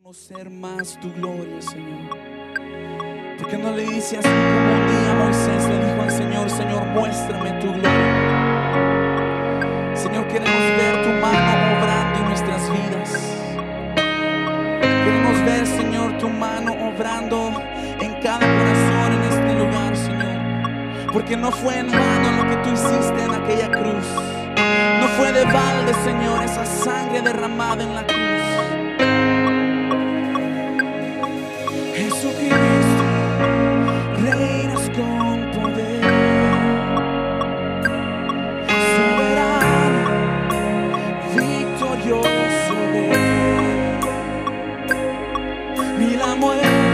Conocer más tu gloria, Señor. Porque no le dice así como un día Moisés le dijo al Señor: Señor, muéstrame tu gloria. Señor, queremos ver tu mano obrando en nuestras vidas. Queremos ver, Señor, tu mano obrando en cada corazón en este lugar, Señor. Porque no fue en vano lo que tú hiciste en aquella cruz. No fue de balde, Señor, esa sangre derramada en la cruz. Jesucristo, reinas con poder, soberano, victorioso Rey. Ni la muerte